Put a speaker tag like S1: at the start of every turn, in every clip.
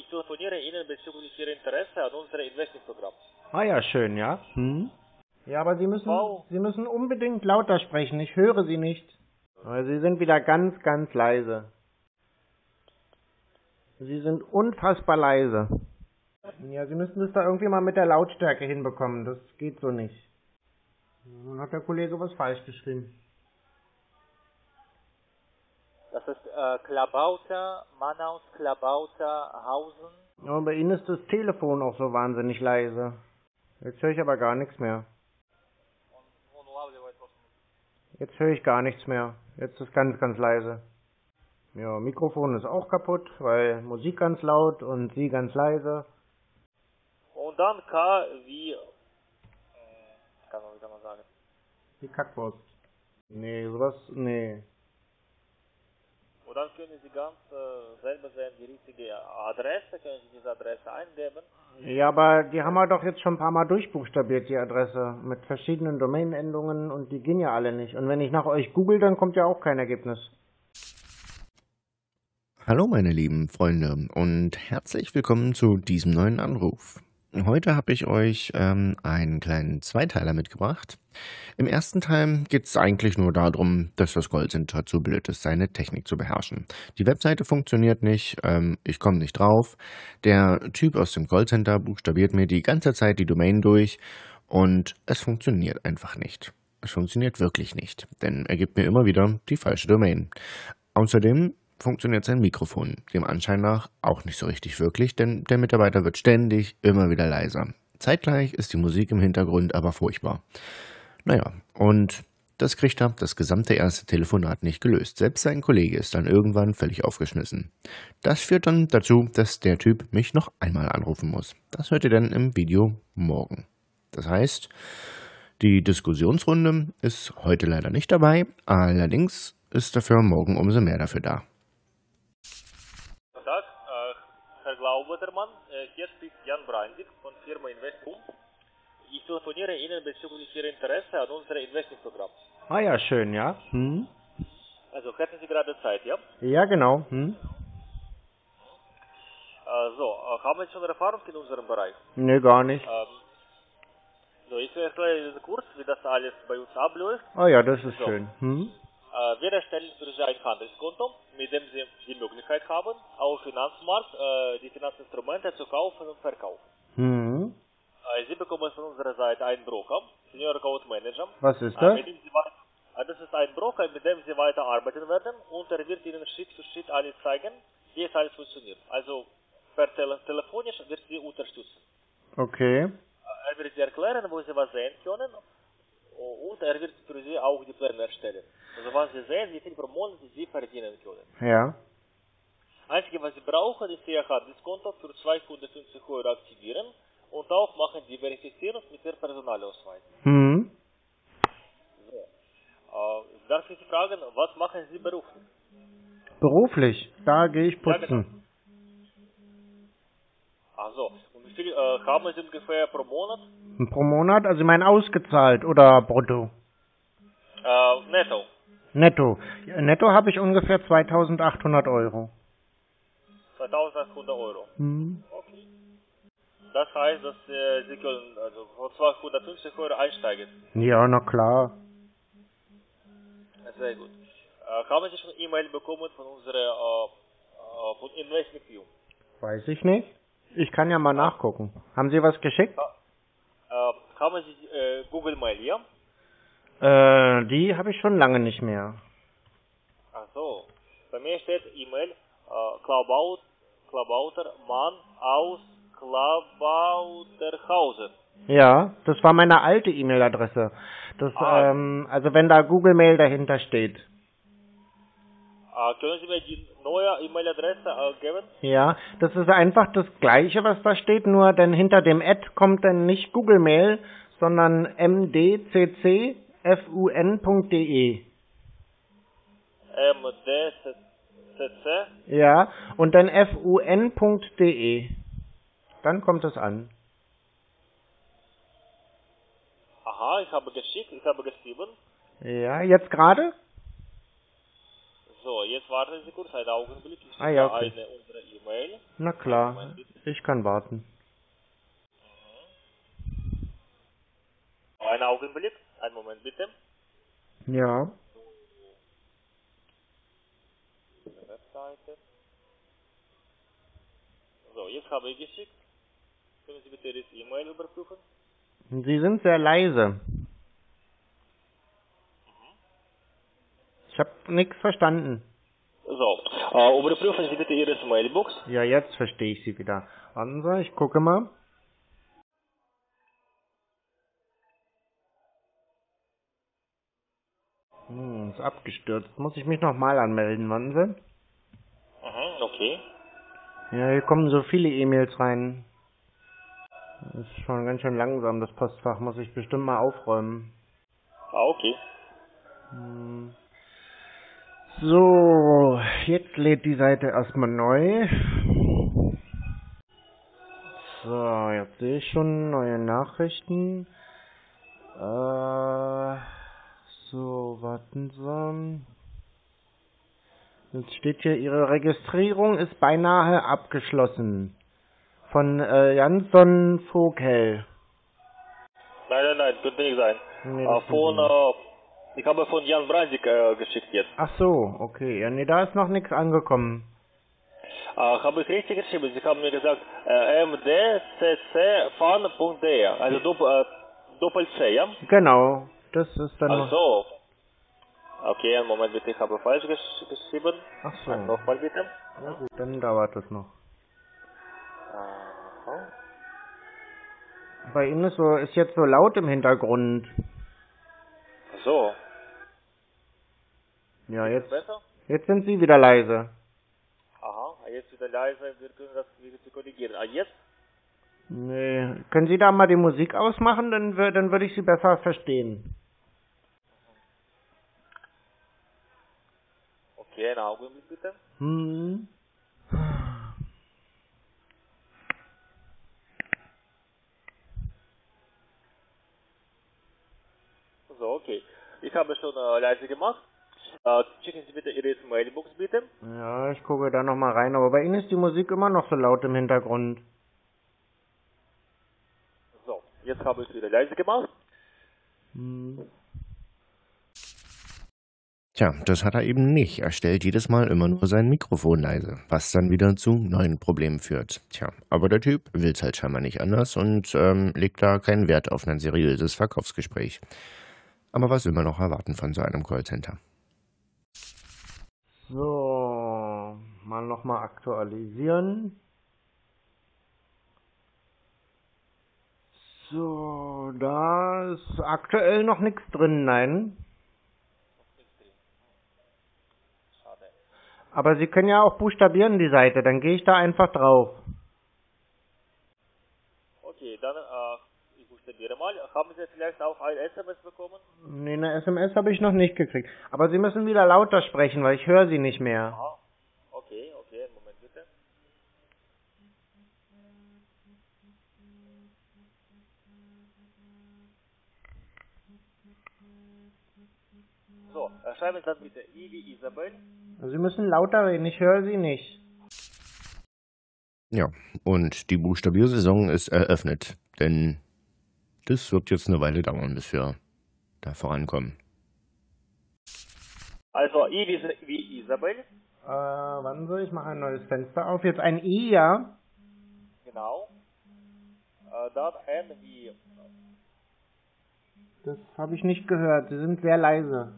S1: Ich telefoniere Ihnen bezüglich Ihrer Interesse an unserem Investmentprogramm.
S2: Ah ja, schön, ja. Ja, aber Sie
S1: Frau?
S2: müssen unbedingt lauter sprechen. Ich höre Sie nicht. Aber Sie sind wieder ganz, ganz leise. Sie sind unfassbar leise. Ja, Sie müssen das da irgendwie mal mit der Lautstärke hinbekommen. Das geht so nicht. Dann hat der Kollege was falsch geschrieben.
S1: Das ist Klabauter, Manaus, Klabauter, Hausen.
S2: Ja, bei Ihnen ist das Telefon auch so wahnsinnig leise. Jetzt höre ich aber gar nichts mehr. Jetzt höre ich gar nichts mehr. Jetzt ist ganz, ganz leise. Ja, Mikrofon ist auch kaputt, weil Musik ganz laut und Sie ganz leise.
S1: Und dann K wie, kann man wieder mal sagen.
S2: Die Kackwurst. Nee, sowas, nee.
S1: Und dann können Sie ganz selber sehen, die richtige Adresse, können Sie diese Adresse eingeben.
S2: Ja, aber die haben wir doch jetzt schon ein paar Mal durchbuchstabiert, die Adresse, mit verschiedenen Domain-Endungen und die gehen ja alle nicht. Und wenn ich nach euch google, dann kommt ja auch kein Ergebnis.
S3: Hallo meine lieben Freunde und herzlich willkommen zu diesem neuen Anruf. Heute habe ich euch einen kleinen Zweiteiler mitgebracht. Im ersten Teil geht es eigentlich nur darum, dass das Callcenter zu blöd ist, seine Technik zu beherrschen. Die Webseite funktioniert nicht, ich komme nicht drauf. Der Typ aus dem Callcenter buchstabiert mir die ganze Zeit die Domain durch und es funktioniert einfach nicht. Es funktioniert wirklich nicht, denn er gibt mir immer wieder die falsche Domain. Außerdem funktioniert sein Mikrofon dem Anschein nach auch nicht so richtig wirklich, denn der Mitarbeiter wird ständig immer wieder leiser. Zeitgleich ist die Musik im Hintergrund aber furchtbar. Naja, und das kriegt er das gesamte erste Telefonat nicht gelöst. Selbst sein Kollege ist dann irgendwann völlig aufgeschmissen. Das führt dann dazu, dass der Typ mich noch einmal anrufen muss. Das hört ihr dann im Video morgen. Das heißt, die Diskussionsrunde ist heute leider nicht dabei, allerdings ist dafür morgen umso mehr dafür da.
S1: Guten Tag, Herr Glaubermann, hier spricht Jan Brandig von Firma Investment. Ich telefoniere Ihnen bezüglich Ihrer Interesse an unserem Investmentprogramm.
S2: Ah ja, schön, ja.
S1: Also hätten Sie gerade Zeit, ja?
S2: Ja, genau.
S1: Haben Sie schon Erfahrung in unserem Bereich?
S2: Nee, gar nicht.
S1: Ich erkläre Ihnen kurz, wie das alles bei uns abläuft.
S2: Ah ja, das ist
S1: So.
S2: schön.
S1: Wir erstellen für Sie ein Handelskonto, mit dem Sie die Möglichkeit haben, auf dem Finanzmarkt die Finanzinstrumente zu kaufen und verkaufen. Sie bekommen von unserer Seite einen Broker, Senior Account Manager.
S2: Was ist das?
S1: Das ist ein Broker, mit dem Sie weiter arbeiten werden und er wird Ihnen Schritt für Schritt alles zeigen, wie es alles funktioniert. Also telefonisch wird Sie unterstützen.
S2: Okay.
S1: Er wird Sie erklären, wo Sie was sehen können und er wird für Sie auch die Pläne erstellen. Also was Sie sehen, wie viel pro Monat Sie verdienen können.
S2: Ja.
S1: Einzige, was Sie brauchen, ist Ihr Handelskonto für 250 € aktivieren und auch machen die Verifizierung mit Ihrem Personalausweis. Darf ich Sie fragen, was machen Sie beruflich?
S2: Beruflich, da gehe ich putzen.
S1: Ja, genau. Also, und wie viel haben Sie ungefähr pro Monat?
S2: Pro Monat, also ich meine ausgezahlt oder brutto?
S1: Netto.
S2: Netto. Ja, netto habe ich ungefähr 2.800 €.
S1: 2.800 €. Okay. Das heißt, dass Sie können also von 250 € einsteigen.
S2: Ja, na klar.
S1: Sehr gut. Haben Sie schon E-Mail bekommen von unserer von Investment View?
S2: Weiß ich nicht. Ich kann ja mal nachgucken. Haben Sie was geschickt?
S1: Haben Sie Google Mail, ja?
S2: Die habe ich schon lange nicht mehr.
S1: Ach so. Bei mir steht E-Mail Klabauter Mann aus Klabauterhausen.
S2: Ja, das war meine alte E-Mail-Adresse. Das, also wenn da Google Mail dahinter steht.
S1: Können Sie mir die neue E-Mail-Adresse geben?
S2: Ja, das ist einfach das Gleiche, was da steht, nur denn hinter dem Ad kommt dann nicht Google Mail, sondern mdccfun.de.
S1: mdcc?
S2: Ja, und dann fun.de. Dann kommt es an.
S1: Aha, ich habe geschickt, ich habe geschrieben.
S2: Ja, jetzt gerade?
S1: So, jetzt warten Sie kurz einen Augenblick. Ich
S2: Ah ja,
S1: schicke
S2: okay.
S1: eine unserer E-Mail.
S2: Na klar, ich kann warten.
S1: Einen Augenblick, einen Moment bitte.
S2: Ja.
S1: Webseite. So, jetzt habe ich geschickt. Können Sie bitte das E-Mail überprüfen?
S2: Sie sind sehr leise. Ich habe nichts verstanden.
S1: So, überprüfen Sie bitte Ihre Mailbox.
S2: Ja, jetzt verstehe ich Sie wieder. Warten Sie, ich gucke mal. Ist abgestürzt. Muss ich mich nochmal anmelden, warten Sie?
S1: Okay.
S2: Ja, hier kommen so viele E-Mails rein. Das ist schon ganz schön langsam, das Postfach. Muss ich bestimmt mal aufräumen.
S1: Okay.
S2: So, jetzt lädt die Seite erstmal neu. So, jetzt sehe ich schon neue Nachrichten. So, warten Sie. Jetzt steht hier, Ihre Registrierung ist beinahe abgeschlossen. Von Jansson Vogel.
S1: Nein, könnte nicht sein.
S2: Nee, das kann nicht.
S1: Ich habe von Jan Brandik geschickt jetzt.
S2: Ach so, okay. Ja, nee, da ist noch nichts angekommen.
S1: Habe ich richtig geschrieben? Sie haben mir gesagt, mdccfan.de, also Doppel-C, ja?
S2: Genau, das ist dann noch...
S1: Also, okay, einen Moment bitte, ich habe falsch geschrieben.
S2: Ach so.
S1: Nochmal bitte.
S2: Na gut, dann dauert das noch.
S1: Aha.
S2: Bei Ihnen ist jetzt so laut im Hintergrund.
S1: So.
S2: Ja,
S1: Ist besser?
S2: jetzt sind Sie wieder leise.
S1: Aha, jetzt wieder leise, wir können das wieder korrigieren. Jetzt?
S2: Nee, können Sie da mal die Musik ausmachen, dann würde ich Sie besser verstehen.
S1: Okay, einen Augenblick bitte. So, okay. Ich habe schon leise gemacht. Checken Sie bitte Ihre Mailbox bitte.
S2: Ja, ich gucke da nochmal rein, aber bei Ihnen ist die Musik immer noch so laut im Hintergrund.
S1: So, jetzt habe ich wieder leise gemacht.
S3: Tja, das hat er eben nicht. Er stellt jedes Mal immer nur sein Mikrofon leise, was dann wieder zu neuen Problemen führt. Tja, aber der Typ will's halt scheinbar nicht anders und legt da keinen Wert auf ein seriöses Verkaufsgespräch. Aber was will man noch erwarten von so einem Callcenter?
S2: So, mal nochmal aktualisieren. So, da ist aktuell noch nichts drin, nein.
S1: Schade.
S2: Aber Sie können ja auch buchstabieren die Seite, dann gehe ich da einfach drauf.
S1: Okay, dann ich buchstabiere mal. Haben Sie vielleicht auch ein SMS bekommen?
S2: Nee, eine SMS habe ich noch nicht gekriegt. Aber Sie müssen wieder lauter sprechen, weil ich höre Sie nicht mehr.
S1: Aha. Okay, einen Moment bitte. So, schreiben Sie dann bitte I wie Isabel.
S2: Also Sie müssen lauter reden, ich höre Sie nicht.
S3: Ja, und die Buchstabiersaison ist eröffnet, denn das wird jetzt eine Weile dauern, bis wir da vorankommen.
S1: Also I wie Isabel.
S2: Warten Sie, ich mache ein neues Fenster auf. Jetzt ein I, ja?
S1: Genau. Dann N wie...
S2: Das habe ich nicht gehört, Sie sind sehr leise.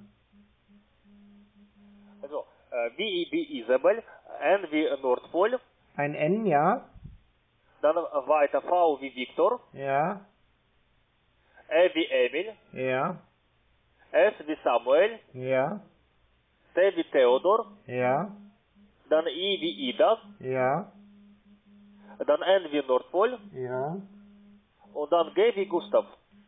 S1: Also, wie Isabel, N wie Nordpol,
S2: Ein N, ja?
S1: dann weiter V wie Viktor,
S2: Ja,
S1: E wie Emil,
S2: ja,
S1: S wie Samuel,
S2: ja,
S1: T wie Theodor,
S2: ja,
S1: dann I wie Ida,
S2: ja,
S1: dann N wie Nordpol
S2: ja.
S1: und dann G wie Gustav.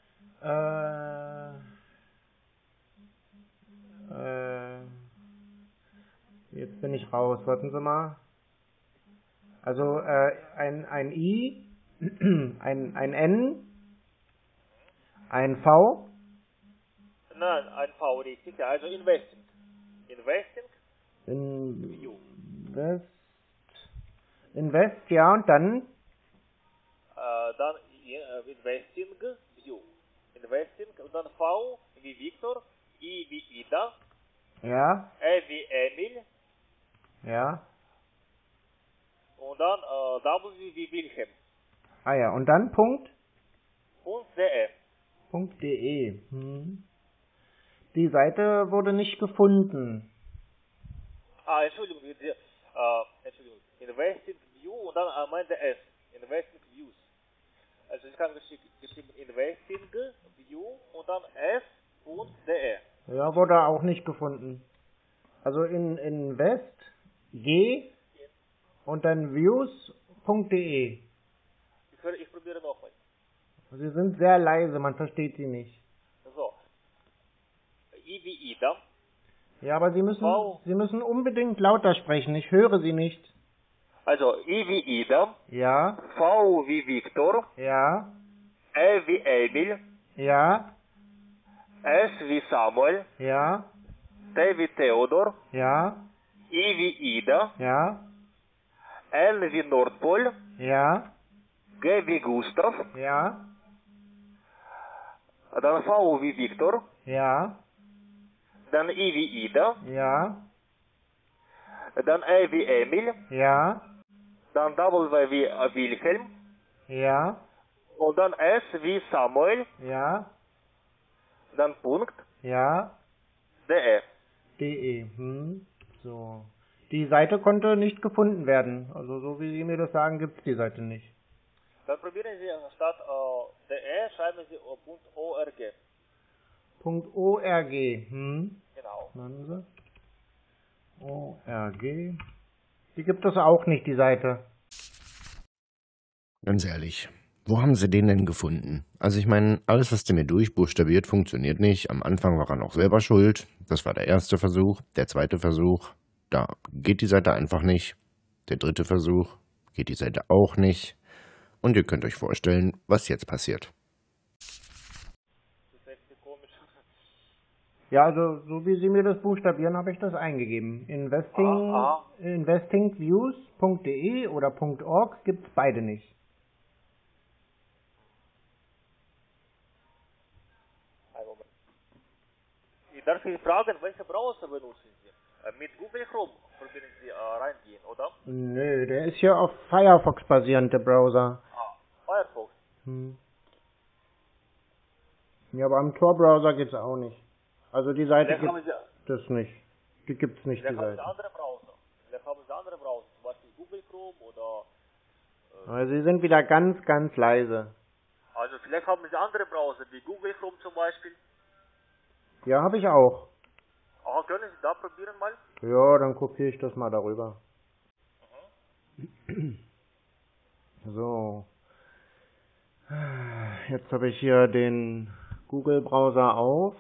S2: Jetzt bin ich raus, warten Sie mal. Also, ein I, ein N, ein V.
S1: Nein, ein V richtig, ja, also Investing. Investing,
S2: Invest, ja, und dann?
S1: Dann Investing View. Investing und dann V wie Victor, I wie Ida,
S2: Ja.
S1: E wie Emil
S2: Ja.
S1: und dann W wie Wilhelm.
S2: Ah ja, und dann Punkt?
S1: .de.
S2: .de. Die Seite wurde nicht gefunden.
S1: Entschuldigung, Entschuldigung. Investing View und dann am Ende S. Investing Views. Also ich kann geschrieben Investing View und dann S.de.
S2: Ja, wurde auch nicht gefunden. Also in Invest, G und dann views.de.
S1: Ich probiere nochmal.
S2: Sie sind sehr leise, man versteht sie nicht.
S1: So. I wie Ida.
S2: Ja, aber Sie müssen unbedingt lauter sprechen, ich höre Sie nicht.
S1: Also I wie Ida.
S2: Ja.
S1: V wie Victor.
S2: Ja.
S1: E wie Emil.
S2: Ja.
S1: S wie Samuel.
S2: Ja.
S1: T wie Theodor.
S2: Ja.
S1: I wie Ida.
S2: Ja.
S1: N wie Nordpol.
S2: Ja.
S1: G wie Gustav.
S2: Ja.
S1: Dann V wie Victor.
S2: Ja.
S1: Dann I wie Ida.
S2: Ja.
S1: Dann E wie Emil.
S2: Ja.
S1: Dann W wie Wilhelm.
S2: Ja.
S1: Und dann S wie Samuel.
S2: Ja.
S1: Dann Punkt.
S2: Ja.
S1: De.
S2: De. So. Die Seite konnte nicht gefunden werden. Also so wie Sie mir das sagen, gibt es die Seite nicht.
S1: Dann probieren Sie statt de schreiben Sie .org.
S2: .org.
S1: Genau.
S2: Warten Sie. ORG. Die gibt es auch nicht, die Seite.
S3: Ganz ehrlich, wo haben Sie den denn gefunden? Also ich meine, alles, was der mir durchbuchstabiert, funktioniert nicht. Am Anfang war er noch selber schuld. Das war der erste Versuch. Der zweite Versuch, da geht die Seite einfach nicht. Der dritte Versuch, geht die Seite auch nicht. Und ihr könnt euch vorstellen, was jetzt passiert.
S1: Das ist echt komisch.
S2: Ja, also so wie Sie mir das buchstabieren, habe ich das eingegeben. Investingviews.de oder .org gibt es beide nicht.
S1: Ich darf Sie fragen, welche Browser benutzen Sie? Mit Google Chrome probieren Sie reingehen, oder?
S2: Nö, der ist hier auf Firefox basierend, der Browser.
S1: Firefox.
S2: Ja, aber am Tor-Browser geht's auch nicht. Also die Seite
S1: Vielleicht
S2: gibt es nicht. Die gibt's nicht, die
S1: haben
S2: Seite.
S1: Sie andere Browser. Vielleicht haben Sie andere Browser, zum Beispiel Google Chrome oder...
S2: Aber Sie sind wieder ganz, ganz leise.
S1: Also vielleicht haben Sie andere Browser, wie Google Chrome zum Beispiel.
S2: Ja, habe ich auch.
S1: Können Sie da probieren mal?
S2: Ja, dann kopiere ich das mal darüber. So. Jetzt habe ich hier den Google-Browser auf.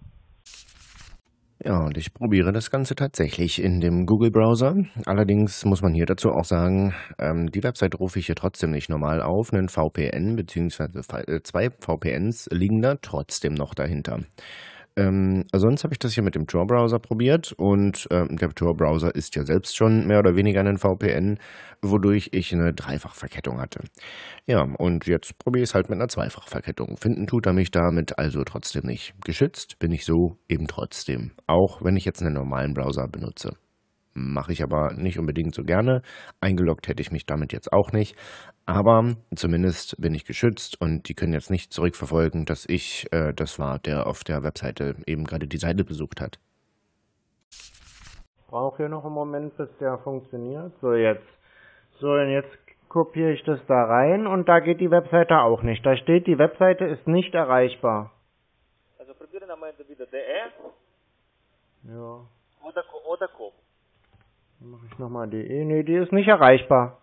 S3: Ja, und ich probiere das Ganze tatsächlich in dem Google-Browser. Allerdings muss man hier dazu auch sagen, die Website rufe ich hier trotzdem nicht normal auf. Ein VPN bzw. 2 VPNs liegen da trotzdem noch dahinter. Sonst habe ich das hier mit dem Tor-Browser probiert und der Tor-Browser ist ja selbst schon mehr oder weniger ein VPN, wodurch ich eine Dreifachverkettung hatte. Ja, und jetzt probiere ich es halt mit einer Zweifachverkettung. Finden tut er mich damit also trotzdem nicht. Geschützt bin ich so eben trotzdem, auch wenn ich jetzt einen normalen Browser benutze. Mache ich aber nicht unbedingt so gerne. Eingeloggt hätte ich mich damit jetzt auch nicht. Aber zumindest bin ich geschützt und die können jetzt nicht zurückverfolgen, dass ich das war, der auf der Webseite eben gerade die Seite besucht hat.
S2: Ich brauche hier noch einen Moment, bis der funktioniert. So, jetzt. So, und jetzt kopiere ich das da rein und da geht die Webseite auch nicht. Da steht, die Webseite ist nicht erreichbar.
S1: Also probieren am Ende wieder de
S2: Ja.
S1: oder com.
S2: Dann mache ich nochmal de. Nee, die ist nicht erreichbar.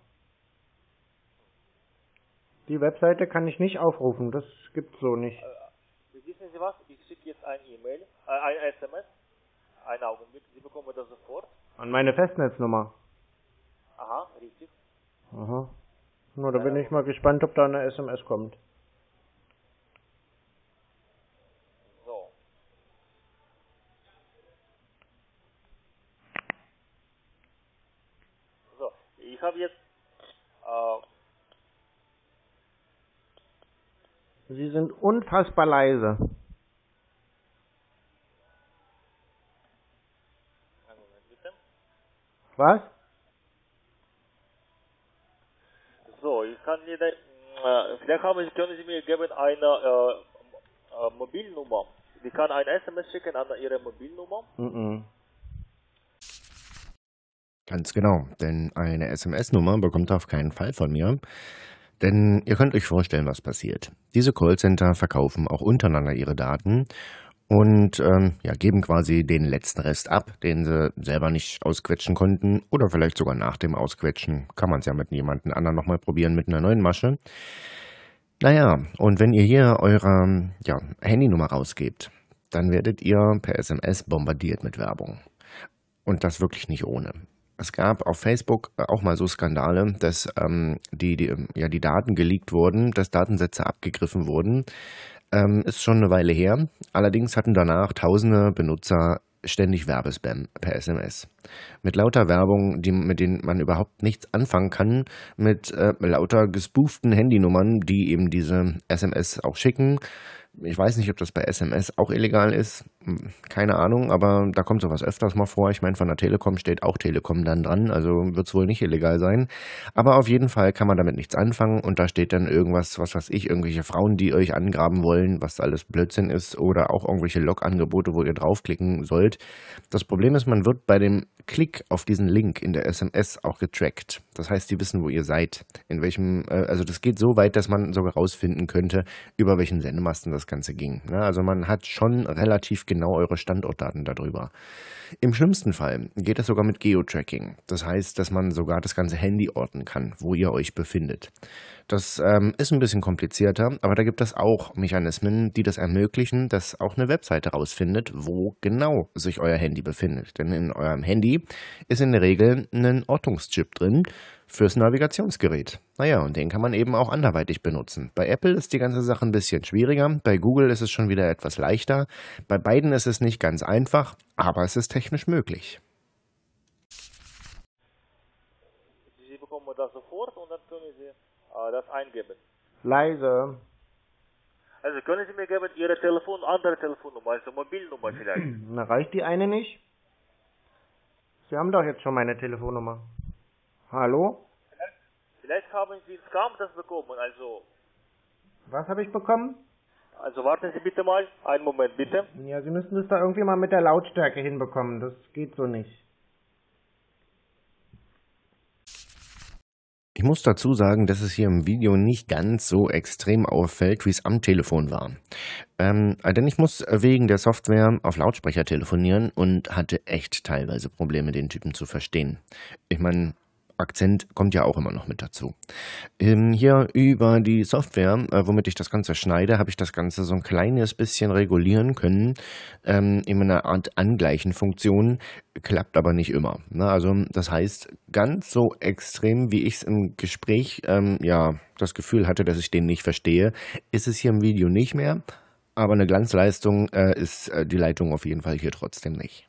S2: Die Webseite kann ich nicht aufrufen, das gibt's so nicht.
S1: Wissen Sie was? Ich schicke jetzt ein E-Mail, ein SMS. Einen Augenblick, Sie bekommen das sofort.
S2: An meine Festnetznummer.
S1: Aha, richtig.
S2: Aha. Na, da bin ich mal gespannt, ob da eine SMS kommt.
S1: So.
S2: Sie sind unfassbar leise.
S1: Einen Moment bitte.
S2: Was?
S1: So, ich kann jeder, vielleicht können Sie mir geben eine Mobilnummer. Sie kann eine SMS schicken an Ihre Mobilnummer.
S3: Ganz genau, denn eine SMS-Nummer bekommt ihr auf keinen Fall von mir. Denn ihr könnt euch vorstellen, was passiert. Diese Callcenter verkaufen auch untereinander ihre Daten und geben quasi den letzten Rest ab, den sie selber nicht ausquetschen konnten. Oder vielleicht sogar nach dem Ausquetschen kann man es ja mit jemandem anderen nochmal probieren mit einer neuen Masche. Naja, und wenn ihr hier eure Handynummer rausgebt, dann werdet ihr per SMS bombardiert mit Werbung. Und das wirklich nicht ohne. Es gab auf Facebook auch mal so Skandale, dass die Daten geleakt wurden, dass Datensätze abgegriffen wurden. Ist schon eine Weile her. Allerdings hatten danach tausende Benutzer ständig Werbespam per SMS. Mit lauter Werbung, mit denen man überhaupt nichts anfangen kann, mit lauter gespooften Handynummern, die eben diese SMS auch schicken. Ich weiß nicht, ob das bei SMS auch illegal ist. Keine Ahnung, aber da kommt sowas öfters mal vor. Ich meine, von der Telekom steht auch Telekom dann dran, also wird es wohl nicht illegal sein. Aber auf jeden Fall kann man damit nichts anfangen und da steht dann irgendwas, was weiß ich, irgendwelche Frauen, die euch angraben wollen, was alles Blödsinn ist oder auch irgendwelche Log-Angebote, wo ihr draufklicken sollt. Das Problem ist, man wird bei dem Klick auf diesen Link in der SMS auch getrackt. Das heißt, die wissen, wo ihr seid. In welchem, also das geht so weit, dass man sogar rausfinden könnte, über welchen Sendemasten das Ganze ging. Ja, also man hat schon relativ genau eure Standortdaten darüber. Im schlimmsten Fall geht es sogar mit Geotracking. Das heißt, dass man sogar das ganze Handy orten kann, wo ihr euch befindet. Das ist ein bisschen komplizierter, aber da gibt es auch Mechanismen, die das ermöglichen, dass auch eine Webseite rausfindet, wo genau sich euer Handy befindet. Denn in eurem Handy ist in der Regel ein Ortungschip drin fürs Navigationsgerät. Naja, und den kann man eben auch anderweitig benutzen. Bei Apple ist die ganze Sache ein bisschen schwieriger, bei Google ist es schon wieder etwas leichter. Bei beiden ist es nicht ganz einfach, aber es ist technisch möglich.
S1: Sie bekommen das sofort und dann können Sie das eingeben.
S2: Leise.
S1: Also können Sie mir geben Ihre andere Telefonnummer, also Mobilnummer vielleicht?
S2: Na, reicht die eine nicht? Sie haben doch jetzt schon meine Telefonnummer. Hallo?
S1: Vielleicht haben Sie in Scam das bekommen, also...
S2: Was habe ich bekommen?
S1: Also warten Sie bitte mal, einen Moment bitte.
S2: Ja, Sie müssten es da irgendwie mal mit der Lautstärke hinbekommen, das geht so nicht.
S3: Ich muss dazu sagen, dass es hier im Video nicht ganz so extrem auffällt, wie es am Telefon war. Denn ich muss wegen der Software auf Lautsprecher telefonieren und hatte echt teilweise Probleme, den Typen zu verstehen. Ich meine, Akzent kommt ja auch immer noch mit dazu. Hier über die Software, womit ich das Ganze schneide, habe ich das Ganze so ein kleines bisschen regulieren können. In einer Art Angleichenfunktion, klappt aber nicht immer. Also das heißt, ganz so extrem, wie ich es im Gespräch das Gefühl hatte, dass ich den nicht verstehe, ist es hier im Video nicht mehr. Aber eine Glanzleistung ist die Leitung auf jeden Fall hier trotzdem nicht.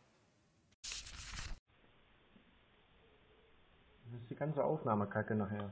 S2: Die ganze Aufnahmekacke nachher.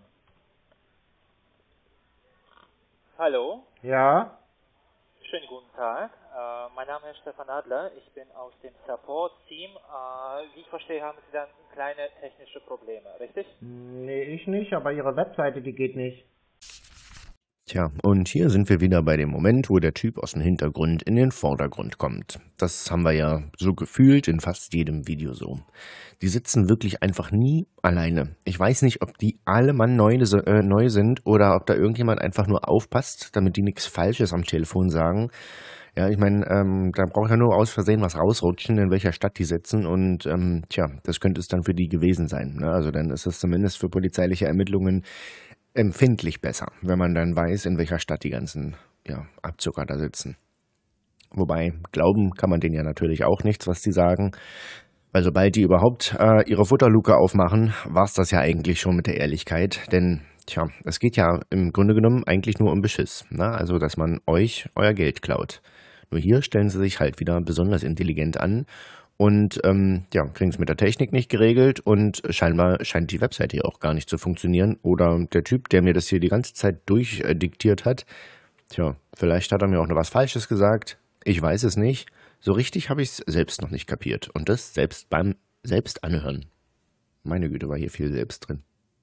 S1: Hallo?
S2: Ja?
S1: Schönen guten Tag. Mein Name ist Stefan Adler. Ich bin aus dem Support-Team. Wie ich verstehe, haben Sie dann kleine technische Probleme, richtig?
S2: Nee, ich nicht, aber Ihre Webseite, die geht nicht.
S3: Tja, und hier sind wir wieder bei dem Moment, wo der Typ aus dem Hintergrund in den Vordergrund kommt. Das haben wir ja so gefühlt in fast jedem Video so. Die sitzen wirklich einfach nie alleine. Ich weiß nicht, ob die alle mal neu sind oder ob da irgendjemand einfach nur aufpasst, damit die nichts Falsches am Telefon sagen. Ja, ich meine, da braucht ja nur aus Versehen was rausrutschen, in welcher Stadt die sitzen und das könnte es dann für die gewesen sein. Ne? Also dann ist es zumindest für polizeiliche Ermittlungen empfindlich besser, wenn man dann weiß, in welcher Stadt die ganzen Abzucker da sitzen. Wobei, glauben kann man denen ja natürlich auch nichts, was die sagen, weil sobald die überhaupt ihre Futterluke aufmachen, war es das ja eigentlich schon mit der Ehrlichkeit, denn es geht ja im Grunde genommen eigentlich nur um Beschiss, ne? Also dass man euch euer Geld klaut. Nur hier stellen sie sich halt wieder besonders intelligent an und kriegen es mit der Technik nicht geregelt und scheinbar scheint die Webseite hier auch gar nicht zu funktionieren. Oder der Typ, der mir das hier die ganze Zeit durchdiktiert hat, Tja, vielleicht hat er mir auch noch was Falsches gesagt. Ich weiß es nicht. So richtig habe ich es selbst noch nicht kapiert. Und das selbst beim Selbstanhören. Meine Güte, war hier viel selbst drin.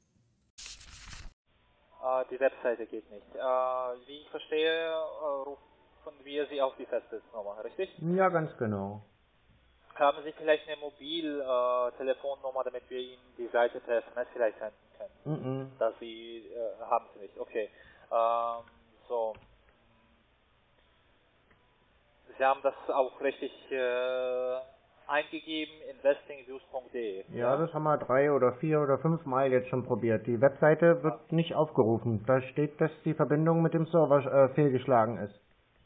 S1: Die Webseite geht nicht. Wie ich verstehe, rufen wir Sie auf die Festnetznummer, richtig?
S2: Ja, ganz genau.
S1: Haben Sie vielleicht eine Mobiltelefonnummer, damit wir Ihnen die Seite per SMS vielleicht senden können? Dass Sie, haben Sie nicht, okay. So. Sie haben das auch richtig eingegeben, investingviews.de.
S2: Ja, das haben wir 3 oder 4 oder 5 Mal jetzt schon probiert. Die Webseite wird nicht aufgerufen. Da steht, dass die Verbindung mit dem Server fehlgeschlagen ist.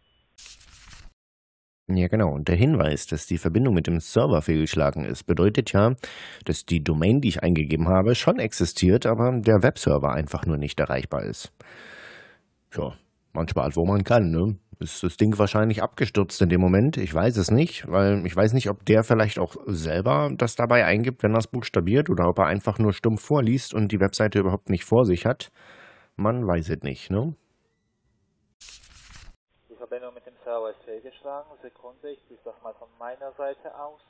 S3: Ja, genau. Und der Hinweis, dass die Verbindung mit dem Server fehlgeschlagen ist, bedeutet ja, dass die Domain, die ich eingegeben habe, schon existiert, aber der Webserver einfach nur nicht erreichbar ist. Tja, man spart, wo man kann, ne? Ist das Ding wahrscheinlich abgestürzt in dem Moment? Ich weiß es nicht, weil ich weiß nicht, ob der vielleicht auch selber das dabei eingibt, wenn er es buchstabiert, oder ob er einfach nur stumpf vorliest und die Webseite überhaupt nicht vor sich hat. Man weiß es nicht, ne?
S1: Die Verbindung mit dem Server ist fehlgeschlagen. Sekunde, ich prüfe das mal von meiner Seite aus.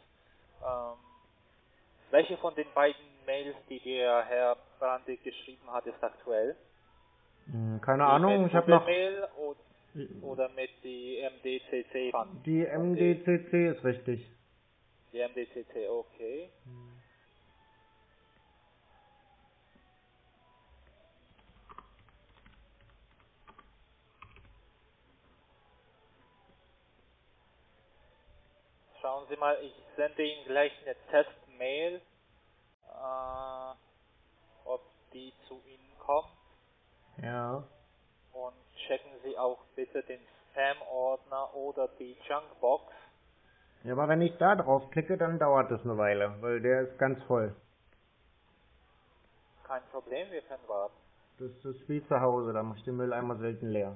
S1: Welche von den beiden Mails, die der Herr Brandig geschrieben hat, ist aktuell?
S2: Keine Ahnung, ich habe noch...
S1: Mail oder mit die MDCC?
S2: Die MDCC ist richtig.
S1: Die MDCC, okay. Schauen Sie mal, ich sende Ihnen gleich eine Testmail, ob die zu Ihnen kommt.
S2: Ja.
S1: Und checken Sie auch bitte den Spam-Ordner oder die Junkbox.
S2: Ja, aber wenn ich da drauf klicke, dann dauert das eine Weile, weil der ist ganz voll.
S1: Kein Problem, wir können warten.
S2: Das ist wie zu Hause, da mache ich den Mülleimer selten leer.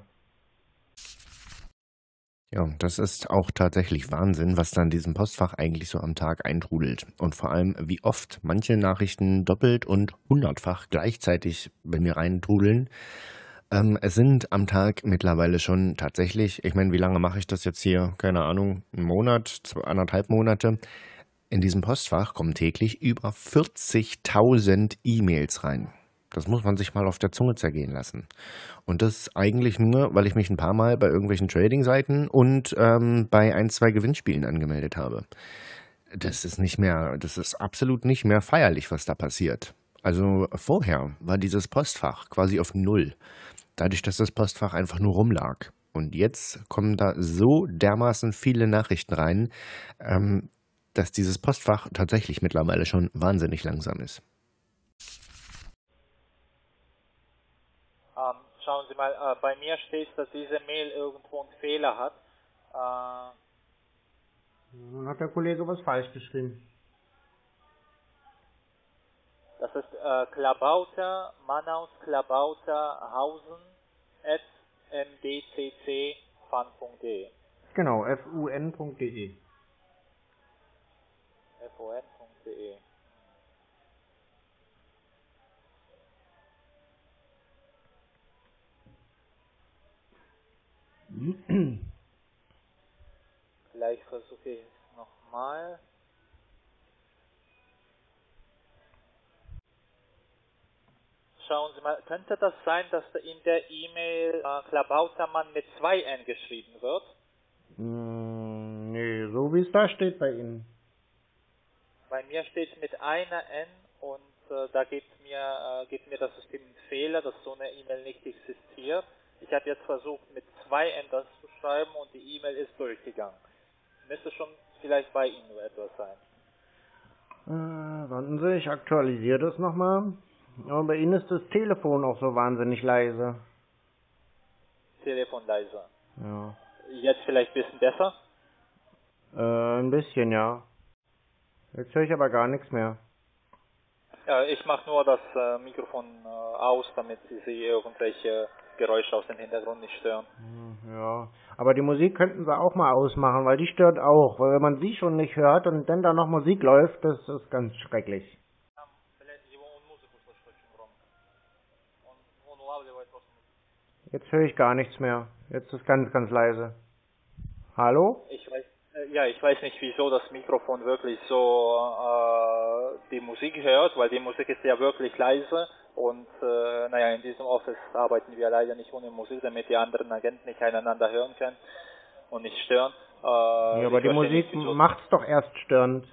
S3: Ja, das ist auch tatsächlich Wahnsinn, was da in diesem Postfach eigentlich so am Tag eintrudelt. Und vor allem, wie oft manche Nachrichten doppelt und hundertfach gleichzeitig bei mir reintrudeln. Es sind am Tag mittlerweile schon tatsächlich, ich meine, wie lange mache ich das jetzt hier? Keine Ahnung, einen Monat, 1,5 Monate. In diesem Postfach kommen täglich über 40.000 E-Mails rein. Das muss man sich mal auf der Zunge zergehen lassen. Und das eigentlich nur, weil ich mich ein paar Mal bei irgendwelchen Trading-Seiten und bei 1, 2 Gewinnspielen angemeldet habe. Das ist absolut nicht mehr feierlich, was da passiert. Also vorher war dieses Postfach quasi auf Null. Dadurch, dass das Postfach einfach nur rumlag. Und jetzt kommen da so dermaßen viele Nachrichten rein, dass dieses Postfach tatsächlich mittlerweile schon wahnsinnig langsam ist.
S1: Schauen Sie mal, bei mir steht, dass diese Mail irgendwo einen Fehler hat.
S2: Dann hat der Kollege was falsch geschrieben.
S1: Das ist Klabauter, Manaus Klabauter Hausen at mdccfun.de.
S2: Genau, fun.de.
S1: fun.de. Vielleicht versuche ich es nochmal. Schauen Sie mal, könnte das sein, dass in der E-Mail Klabautermann mit 2 N geschrieben wird?
S2: Nee, so wie es da steht bei Ihnen.
S1: Bei mir steht mit einer N und da gibt mir das System einen Fehler, dass so eine E-Mail nicht existiert. Ich habe jetzt versucht mit 2 N das zu schreiben und die E-Mail ist durchgegangen. Müsste schon vielleicht bei Ihnen nur etwas sein.
S2: Warten Sie, ich aktualisiere das nochmal. Aber bei Ihnen ist das Telefon auch so wahnsinnig leise.
S1: Telefon leiser.
S2: Ja.
S1: Jetzt vielleicht ein bisschen besser?
S2: Ein bisschen, ja. Jetzt höre ich aber gar nichts mehr.
S1: Ja, ich mache nur das Mikrofon aus, damit Sie irgendwelche Geräusche aus dem Hintergrund nicht stören.
S2: Ja, aber die Musik könnten Sie auch mal ausmachen, weil die stört auch. Weil wenn man sie schon nicht hört und dann da noch Musik läuft, das ist ganz schrecklich. Jetzt höre ich gar nichts mehr. Jetzt ist ganz, ganz leise. Hallo?
S1: Ich weiß nicht, wieso das Mikrofon wirklich so die Musik hört, weil die Musik ist ja wirklich leise und in diesem Office arbeiten wir leider nicht ohne Musik, damit die anderen Agenten nicht einander hören können und nicht stören.
S2: Ja, aber die Musik macht's doch erst störend.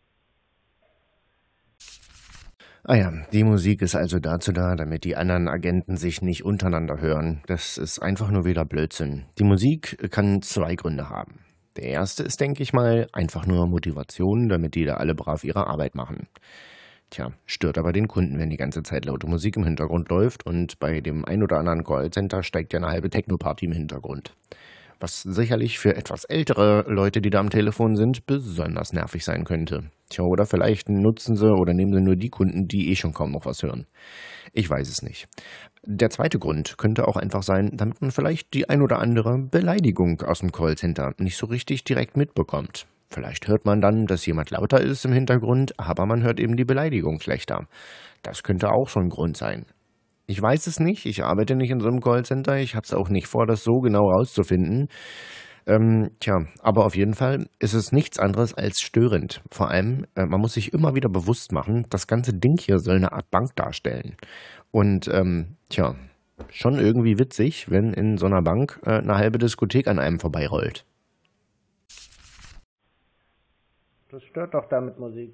S3: Ah ja, die Musik ist also dazu da, damit die anderen Agenten sich nicht untereinander hören. Das ist einfach nur wieder Blödsinn. Die Musik kann zwei Gründe haben. Der erste ist, denke ich mal, einfach nur Motivation, damit die da alle brav ihre Arbeit machen. Tja, stört aber den Kunden, wenn die ganze Zeit laute Musik im Hintergrund läuft und bei dem ein oder anderen Callcenter steigt ja eine halbe Techno-Party im Hintergrund. Was sicherlich für etwas ältere Leute, die da am Telefon sind, besonders nervig sein könnte. Tja, oder vielleicht nutzen sie oder nehmen sie nur die Kunden, die schon kaum noch was hören. Ich weiß es nicht. Der zweite Grund könnte auch einfach sein, damit man vielleicht die ein oder andere Beleidigung aus dem Callcenter nicht so richtig direkt mitbekommt. Vielleicht hört man dann, dass jemand lauter ist im Hintergrund, aber man hört eben die Beleidigung schlechter. Das könnte auch so ein Grund sein. Ich weiß es nicht, ich arbeite nicht in so einem Callcenter, ich habe es auch nicht vor, das so genau rauszufinden. Aber auf jeden Fall ist es nichts anderes als störend. Vor allem, man muss sich immer wieder bewusst machen, das ganze Ding hier soll eine Art Bank darstellen. Und schon irgendwie witzig, wenn in so einer Bank eine halbe Diskothek an einem vorbeirollt.
S2: Das stört doch damit Musik.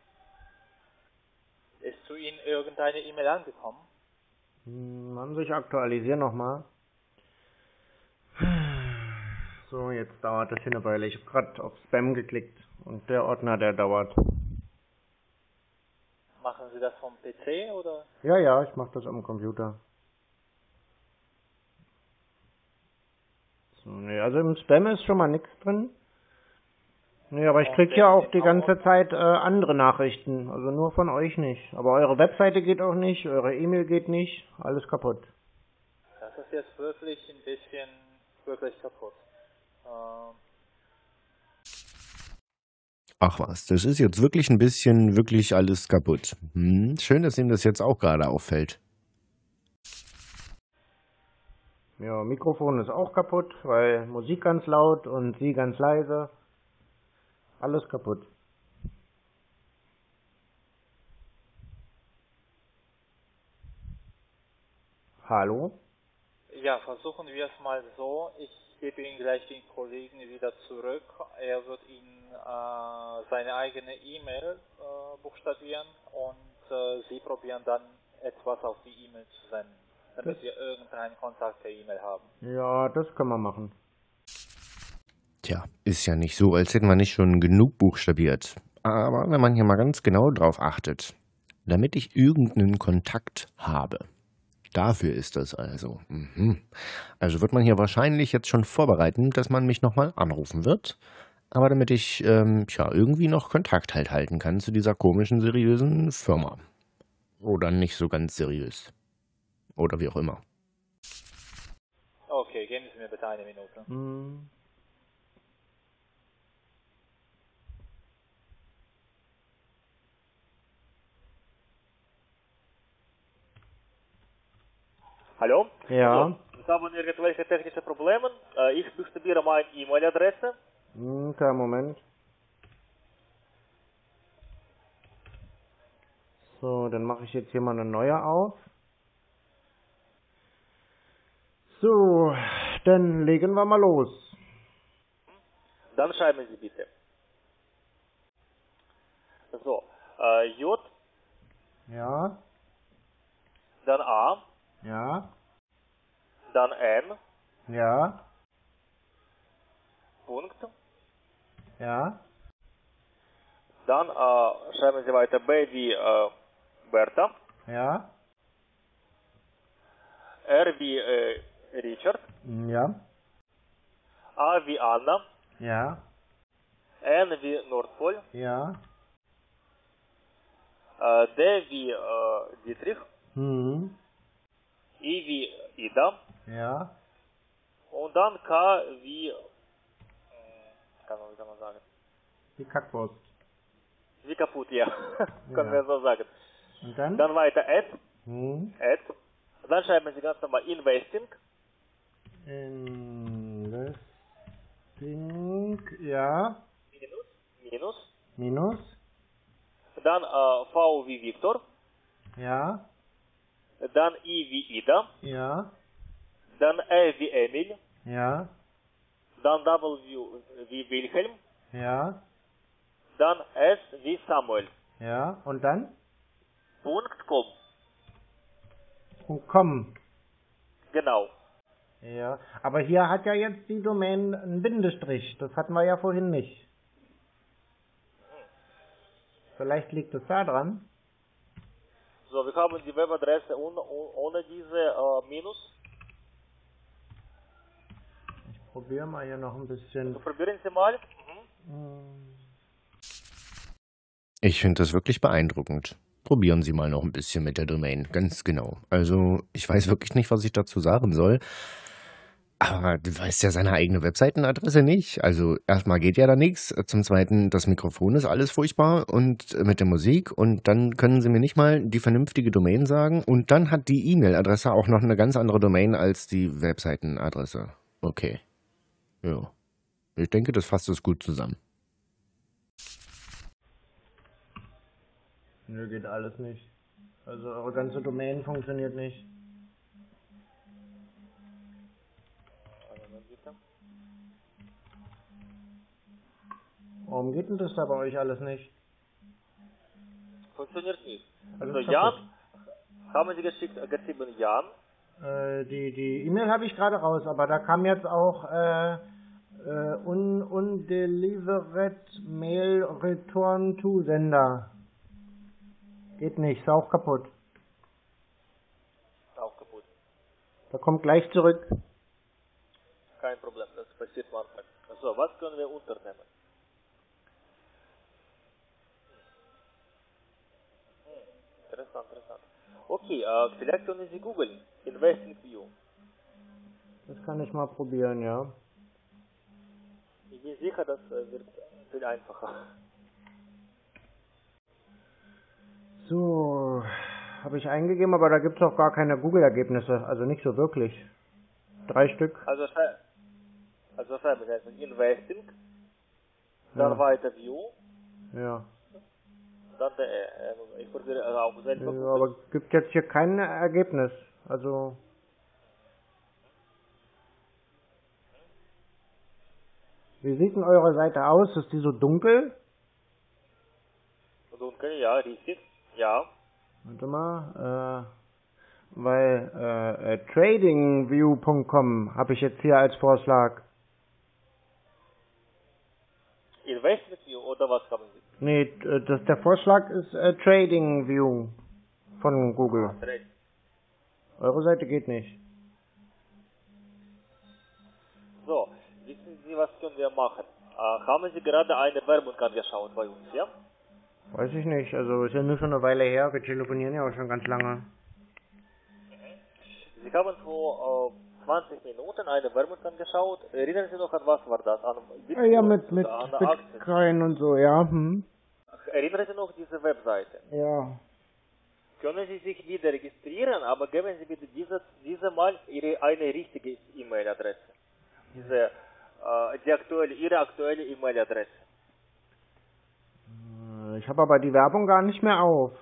S1: Ist zu Ihnen irgendeine E-Mail angekommen?
S2: Mann, sich aktualisieren nochmal. So, jetzt dauert das hier eine Weile. Ich habe gerade auf Spam geklickt und der Ordner, der dauert.
S1: Machen Sie das vom PC oder?
S2: Ja, ich mache das am Computer. So, nee, also im Spam ist schon mal nichts drin. Nee, aber ich krieg ja auch die ganze Zeit andere Nachrichten, also nur von euch nicht. Aber eure Webseite geht auch nicht, eure E-Mail geht nicht, alles kaputt.
S1: Das ist jetzt wirklich ein bisschen kaputt.
S3: Ach was, das ist jetzt wirklich ein bisschen, wirklich alles kaputt. Schön, dass Ihnen das jetzt auch gerade auffällt.
S2: Ja, Mikrofon ist auch kaputt, weil Musik ganz laut und Sie ganz leise. Alles kaputt. Hallo?
S1: Ja, versuchen wir es mal so. Ich gebe Ihnen gleich den Kollegen wieder zurück. Er wird Ihnen seine eigene E-Mail buchstabieren und Sie probieren dann etwas auf die E-Mail zu senden, damit wir irgendeinen Kontakt per E-Mail haben.
S2: Ja, das können wir machen.
S3: Tja, ist ja nicht so, als hätten wir nicht schon genug buchstabiert. Aber wenn man hier mal ganz genau drauf achtet, damit ich irgendeinen Kontakt habe. Dafür ist das also. Also wird man hier wahrscheinlich jetzt schon vorbereiten, dass man mich nochmal anrufen wird. Aber damit ich irgendwie noch Kontakt halten kann zu dieser komischen, seriösen Firma. Oder nicht so ganz seriös. Oder wie auch immer.
S1: Okay, geben Sie mir bitte eine Minute. Hallo?
S2: Ja.
S1: So, wir haben irgendwelche technische Probleme. Ich buchstabiere meine E-Mail-Adresse.
S2: Kein Moment. So, dann mache ich jetzt hier mal eine neue auf. So, dann legen wir mal los.
S1: Dann schreiben Sie bitte. So, J,
S2: Ja,
S1: dann A,
S2: ja,
S1: dann N,
S2: ja,
S1: Punkt.
S2: ja,
S1: Dann schreiben Sie weiter B wie Bertha,
S2: ja,
S1: R wie Richard,
S2: ja,
S1: A wie Anna,
S2: ja,
S1: N wie Nordpol,
S2: ja,
S1: D wie Dietrich, I wie Ida
S2: ja,
S1: und dann K wie, wie kann man sagen?
S2: die Kackwurst.
S1: Wie kaputt, ja. Können wir so sagen.
S2: Und dann?
S1: Dann weiter Add.
S2: Hm.
S1: Add. Dann schreiben Sie ganz normal Investing.
S2: Investing, ja.
S1: Minus.
S2: Minus.
S1: Dann V wie Victor.
S2: Ja.
S1: Dann I wie Ida.
S2: Ja.
S1: Dann E wie Emil.
S2: Ja.
S1: Dann W wie Wilhelm.
S2: Ja.
S1: Dann S wie Samuel.
S2: Ja. Und dann?
S1: .com.
S2: .com.
S1: Genau.
S2: Ja. Aber hier hat ja jetzt die Domain einen Bindestrich. Das hatten wir ja vorhin nicht. Vielleicht liegt es da dran.
S1: So, wir haben die Webadresse ohne diese Minus.
S2: Ich probiere mal hier noch ein bisschen.
S1: Also probieren Sie mal.
S3: Ich finde das wirklich beeindruckend. Probieren Sie mal noch ein bisschen mit der Domain, ganz genau. Also, ich weiß wirklich nicht, was ich dazu sagen soll. Aber du weißt ja seine eigene Webseitenadresse nicht. Also, erstmal geht ja da nichts. Zum Zweiten, das Mikrofon ist alles furchtbar und mit der Musik. Und dann können Sie mir nicht mal die vernünftige Domain sagen. Und dann hat die E-Mail-Adresse auch noch eine ganz andere Domain als die Webseitenadresse. Okay. Ja. Ich denke, das fasst es gut zusammen.
S2: Nö, geht alles nicht. Also eure ganze Domain funktioniert nicht. Warum geht denn das da bei euch alles nicht?
S1: Funktioniert nicht.
S2: Alles
S1: Also
S2: kaputt.
S1: Jan, haben Sie geschrieben Jan?
S2: Die E-Mail habe ich gerade raus, aber da kam jetzt auch undelivered mail return to sender. Geht nicht, ist auch kaputt.
S1: Auch kaputt.
S2: Da kommt gleich zurück.
S1: Kein Problem, das passiert manchmal. So, was können wir unternehmen? Interessant. Okay, vielleicht können Sie googeln. Investing View.
S2: Das kann ich mal probieren, ja.
S1: Ich bin sicher, das wird viel einfacher.
S2: So, habe ich eingegeben, aber da gibt es auch gar keine Google-Ergebnisse, also nicht so wirklich. 3 Stück.
S1: Also schreiben Sie einfach Investing, dann
S2: Ja.
S1: weiter View,
S2: Ja.
S1: dann ich probiere auch selber.
S2: Ja, aber gibt jetzt hier kein Ergebnis. Also. Wie sieht denn eure Seite aus? Ist die so dunkel?
S1: Dunkel, ja, richtig. Ja.
S2: Warte mal, weil tradingview.com habe ich jetzt hier als Vorschlag.
S1: Investment View oder was haben Sie?
S2: Nee, der Vorschlag ist TradingView von Google. Eure Seite geht nicht.
S1: So, wissen Sie, was können wir machen? Haben Sie gerade eine Werbung angeschaut bei uns, ja?
S2: Weiß ich nicht, also ist ja nur schon eine Weile her, wir telefonieren ja auch schon ganz lange.
S1: Sie haben vor 20 Minuten eine Werbung angeschaut. Erinnern Sie noch an was war das? An Bitcoin,
S2: Ja, mit
S1: an Aktien.
S2: Bitcoin und so, ja.
S1: Erinnern Sie noch diese Webseite?
S2: Ja.
S1: Können Sie sich wieder registrieren, aber geben Sie bitte diese Mal eine richtige E-Mail-Adresse. Ihre aktuelle E-Mail-Adresse.
S2: Ich habe aber die Werbung gar nicht mehr auf.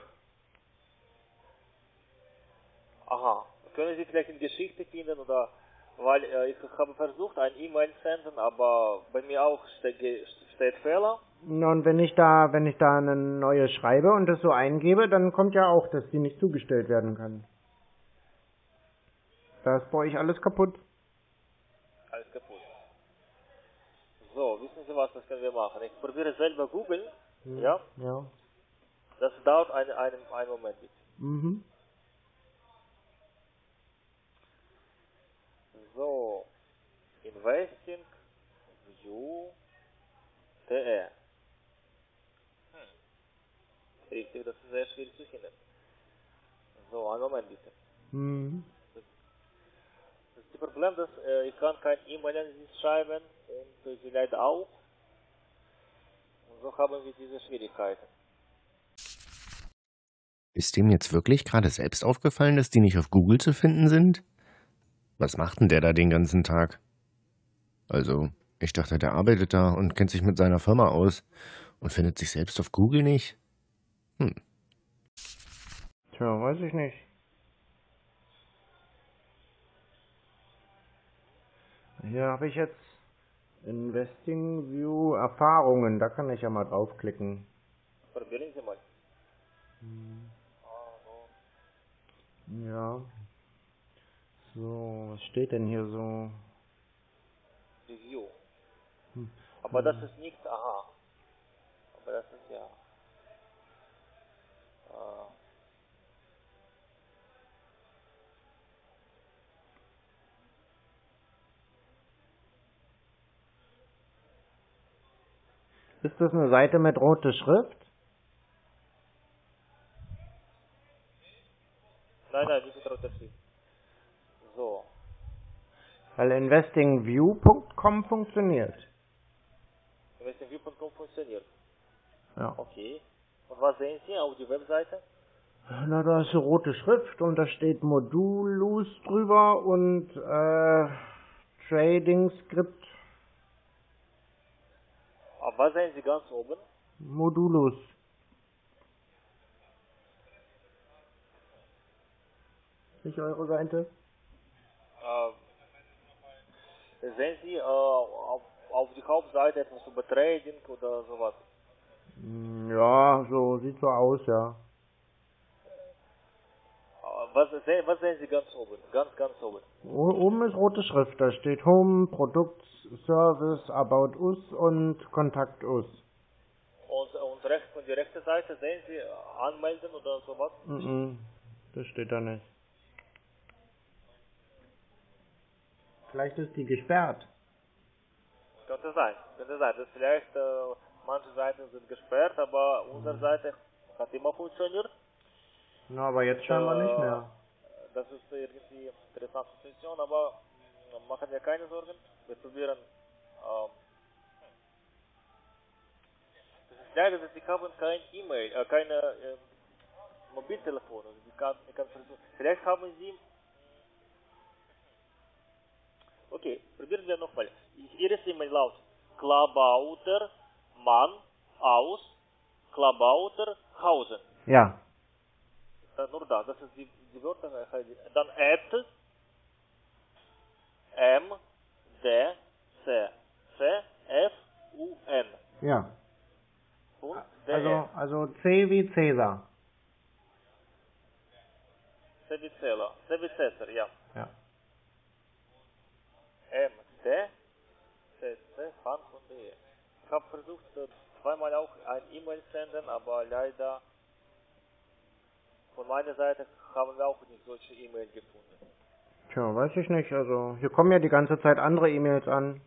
S1: Aha. Können Sie vielleicht in Geschichte finden oder weil ich habe versucht ein E-Mail zu senden, aber bei mir auch steht Fehler.
S2: Na, und wenn ich da eine neue schreibe und das so eingebe, dann kommt ja auch, dass die nicht zugestellt werden kann. Da ist bei euch alles kaputt.
S1: Alles kaputt. So, wissen Sie was, das können wir machen. Ich probiere selber googeln. Ja?
S2: Ja.
S1: Das dauert einen Moment bitte.
S2: Mhm.
S1: So, Investing View.de. Richtig, das ist sehr schwierig zu finden. So, einen Moment bitte.
S2: Mhm.
S1: Das ist das Problem, dass ich kann kein E-Mail an Sie schreiben und Sie leider auch. Und so haben wir diese Schwierigkeiten.
S3: Ist dem jetzt wirklich gerade selbst aufgefallen, dass die nicht auf Google zu finden sind? Was macht denn der da den ganzen Tag? Also, ich dachte, der arbeitet da und kennt sich mit seiner Firma aus und findet sich selbst auf Google nicht?
S2: Tja, weiß ich nicht. Hier habe ich jetzt Investing View Erfahrungen. Da kann ich ja mal draufklicken.
S1: Probieren Sie mal.
S2: Ja. So, was steht denn hier so?
S1: Review. Aber das ist nicht, aha. Aber das ist ja.
S2: Ist das eine Seite mit roter Schrift?
S1: Nein, nicht mit roter Schrift. So.
S2: Weil investingview.com funktioniert.
S1: Investingview.com funktioniert.
S2: Ja.
S1: Okay. Und was sehen Sie auf die Webseite?
S2: Na, da ist eine rote Schrift und da steht Modulus drüber und Trading Script.
S1: Aber was sehen Sie ganz oben?
S2: Modulus. Nicht eure Seite?
S1: Sehen Sie auf die Hauptseite etwas über Trading oder sowas?
S2: Ja, so sieht so aus, ja.
S1: Was sehen Sie ganz oben? Ganz oben.
S2: Oben ist rote Schrift, da steht Home, Produkt, Service, About Us und Kontakt Us.
S1: Und rechts von der rechten Seite sehen Sie Anmelden oder sowas?
S2: Das steht da nicht. Vielleicht ist die gesperrt.
S1: Könnte sein. Das vielleicht, manche Seiten sind gesperrt, aber unsere Seite hat immer funktioniert.
S2: Na, aber jetzt scheinbar nicht mehr.
S1: Das ist irgendwie eine interessante Situation, aber machen wir keine Sorgen. Wir probieren. Das ist leider, dass Sie haben kein E-Mail, keine Mobiltelefon. Also ich kann versuchen. Vielleicht haben Sie. Okay, probieren wir nochmal. Ihre E-Mail lautet Klabauter Mann aus Klabauter Hausen.
S2: Ja.
S1: Nur da, das ist die Wörter. Dann at M D C C F U N.
S2: Ja.
S1: Und
S2: Also C wie Cäsar.
S1: C wie Cäsar, ja.
S2: Ja.
S1: M D C C Fan.de. Ich habe versucht zweimal auch ein E-Mail senden, aber leider von meiner Seite haben wir auch nicht solche E-Mail gefunden.
S2: Tja, weiß ich nicht. Also hier kommen ja die ganze Zeit andere E-Mails an.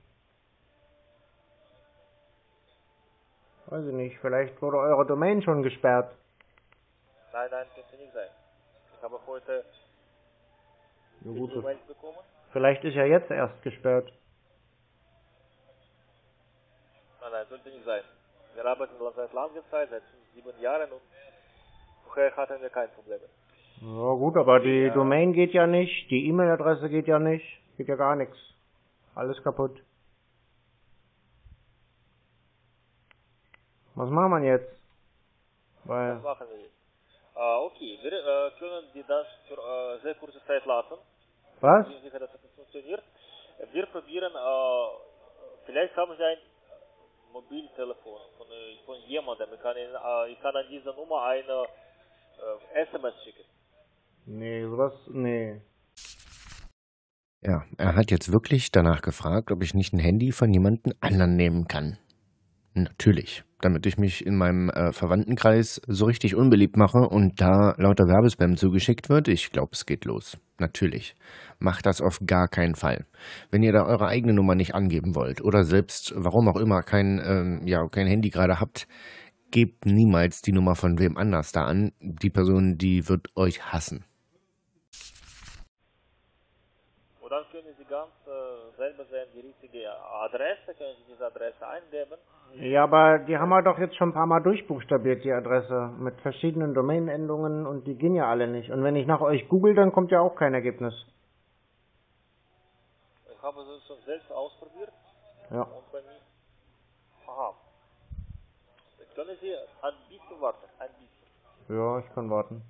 S2: Weiß ich nicht. Vielleicht wurde eure Domain schon gesperrt.
S1: Nein, könnte nicht sein. Ich habe heute E-Mails bekommen.
S2: Vielleicht ist ja jetzt erst gesperrt.
S1: Nein, sollte nicht sein. Wir arbeiten seit langer Zeit, seit 7 Jahren und vorher hatten wir kein Problem.
S2: Ja gut, aber die Domain geht ja nicht, die E-Mail-Adresse geht ja nicht, geht ja gar nichts. Alles kaputt. Was machen wir jetzt?
S1: Was machen wir jetzt? Okay, wir können die das für sehr kurze Zeit lassen.
S2: Was?
S1: Ich bin sicher, dass das funktioniert. Wir probieren, vielleicht haben Sie ein Mobiltelefon von jemandem. Ich kann an diese Nummer eine SMS schicken.
S2: Nee.
S3: Ja, er hat jetzt wirklich danach gefragt, ob ich nicht ein Handy von jemandem anderen nehmen kann. Natürlich, damit ich mich in meinem Verwandtenkreis so richtig unbeliebt mache und da lauter Werbespam zugeschickt wird. Ich glaube, es geht los. Natürlich. Macht das auf gar keinen Fall. Wenn ihr da eure eigene Nummer nicht angeben wollt oder selbst, warum auch immer, kein Handy gerade habt, gebt niemals die Nummer von wem anders da an. Die Person, die wird euch hassen.
S1: Und dann können Sie ganz selber sehen, die richtige Adresse, können Sie diese Adresse eingeben.
S2: Ja, aber die haben wir doch jetzt schon ein paar Mal durchbuchstabiert, die Adresse, mit verschiedenen Domain-Endungen und die gehen ja alle nicht. Und wenn ich nach euch google, dann kommt ja auch kein Ergebnis.
S1: habe es schon selbst ausprobiert.
S2: Ja.
S1: Und bei mir. Aha. Können Sie ein bisschen warten? Ein bisschen.
S2: Ja, ich kann warten.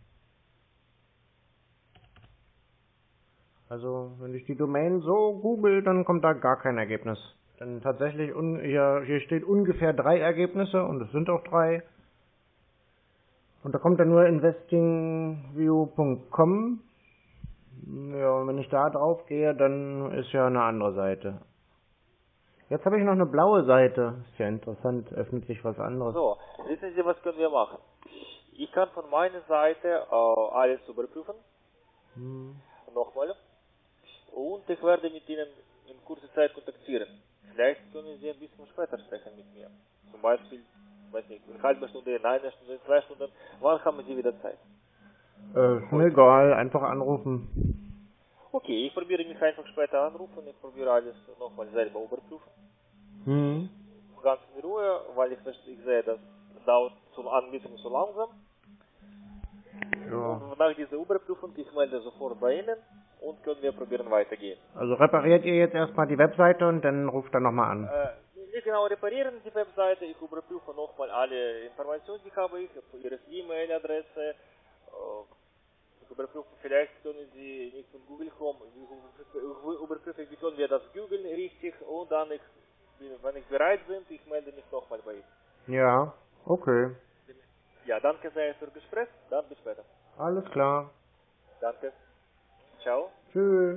S2: Also, wenn ich die Domain so google, dann kommt da gar kein Ergebnis. Denn tatsächlich, hier steht ungefähr 3 Ergebnisse und es sind auch 3. Und da kommt dann nur investingview.com. Ja, und wenn ich da drauf gehe, dann ist ja eine andere Seite. Jetzt habe ich noch eine blaue Seite. Ist ja interessant, öffnet sich was anderes.
S1: So, wissen Sie, was können wir machen? Ich kann von meiner Seite alles überprüfen. Nochmal. Und ich werde mit Ihnen in kurzer Zeit kontaktieren. Vielleicht können Sie ein bisschen später sprechen mit mir. Zum Beispiel, weiß nicht, in einer halben Stunde, in einer Stunde, in 2 Stunden. Wann haben Sie wieder Zeit?
S2: Ist mir egal, einfach anrufen.
S1: Okay, ich probiere mich einfach später anrufen. Ich probiere alles nochmal selber überprüfen. Ganz in Ruhe, weil ich sehe, das dauert ein bisschen zu langsam.
S2: Ja.
S1: Und nach dieser Überprüfung, ich melde sofort bei Ihnen und können wir probieren weitergehen.
S2: Also repariert ihr jetzt erstmal die Webseite und dann ruft er nochmal an?
S1: Nicht genau reparieren die Webseite, ich überprüfe nochmal alle Informationen, die habe ich, Ihre E-Mail-Adresse. Ich überprüfe, vielleicht können Sie nicht von Google Chrome, überprüfe, wie können wir das googeln richtig und dann, wenn ich bereit bin, ich melde mich nochmal bei Ihnen.
S2: Ja, okay.
S1: Ja, danke sehr für das Gespräch, dann bis später.
S2: Alles klar.
S1: Danke. Ciao.
S2: Tschüss.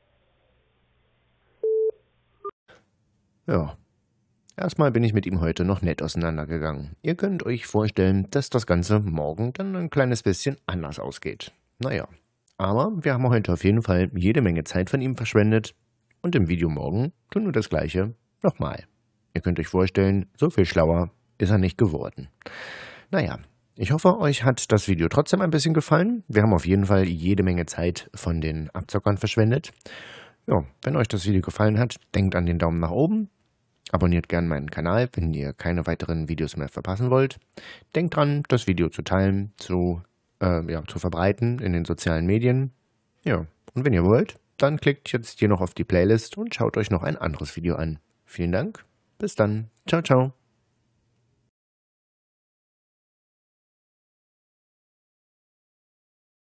S3: Ja. Erstmal bin ich mit ihm heute noch nett auseinandergegangen. Ihr könnt euch vorstellen, dass das Ganze morgen dann ein kleines bisschen anders ausgeht. Naja, aber wir haben heute auf jeden Fall jede Menge Zeit von ihm verschwendet und im Video morgen tun wir das Gleiche nochmal. Ihr könnt euch vorstellen, so viel schlauer ist er nicht geworden. Naja, ich hoffe, euch hat das Video trotzdem ein bisschen gefallen. Wir haben auf jeden Fall jede Menge Zeit von den Abzockern verschwendet. Ja, wenn euch das Video gefallen hat, denkt an den Daumen nach oben. Abonniert gerne meinen Kanal, wenn ihr keine weiteren Videos mehr verpassen wollt. Denkt dran, das Video zu teilen, zu verbreiten in den sozialen Medien. Ja, und wenn ihr wollt, dann klickt jetzt hier noch auf die Playlist und schaut euch noch ein anderes Video an. Vielen Dank, bis dann, ciao, ciao.